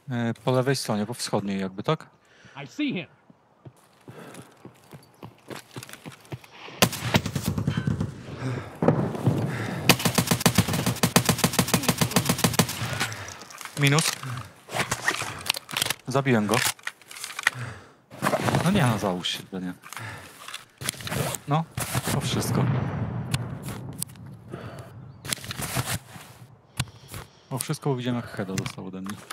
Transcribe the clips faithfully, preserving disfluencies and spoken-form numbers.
E, po lewej stronie, po wschodniej jakby, tak? I see him. Minus. Zabiłem go. No nie, no załóż się, to nie. No, to wszystko. O, wszystko widziałem, jak Hedo dostał ode mnie.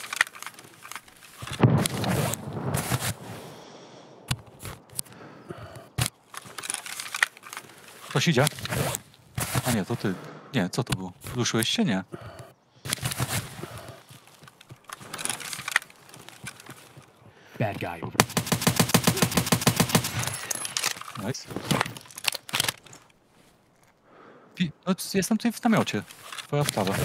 Ktoś idzie? A nie, to ty. Nie, co to było? Ruszyłeś się? Nie. Bad guy over. Nice. Pi no, jestem tutaj w namiocie. Twoja sprawa.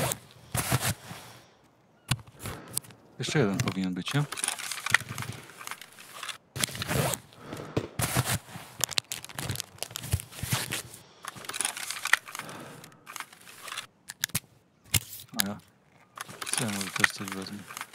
Jeszcze jeden powinien być, nie? A ja. Co ja może też coś wezmę?